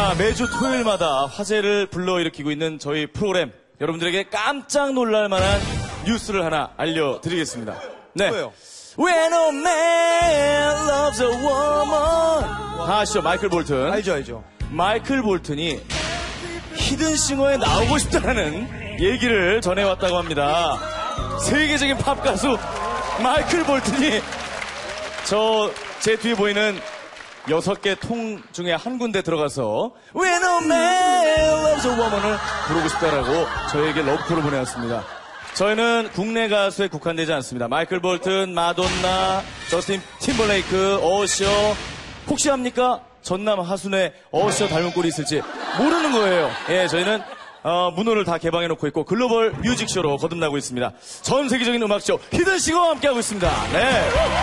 자, 매주 토요일마다 화제를 불러일으키고 있는 저희 프로그램, 여러분들에게 깜짝 놀랄 만한 뉴스를 하나 알려드리겠습니다. 네. 뭐예요? When a man loves a woman. 다 아시죠? 마이클 볼튼. 알죠. 마이클 볼튼이 히든싱어에 나오고 싶다는 얘기를 전해왔다고 합니다. 세계적인 팝 가수 마이클 볼튼이 제 뒤에 보이는 6개 통 중에 한 군데 들어가서 When a man loves a woman을 부르고 싶다라고 저에게 러브콜을 보내왔습니다. 저희는 국내 가수에 국한되지 않습니다. 마이클 볼튼, 마돈나, 저스틴 팀벌레이크, 어셔. 혹시 합니까? 전남 하순에 어셔 닮은 꼴이 있을지 모르는 거예요. 예, 저희는 문호를 다 개방해놓고 있고 글로벌 뮤직쇼로 거듭나고 있습니다. 전 세계적인 음악쇼 히든싱어와 함께하고 있습니다. 네.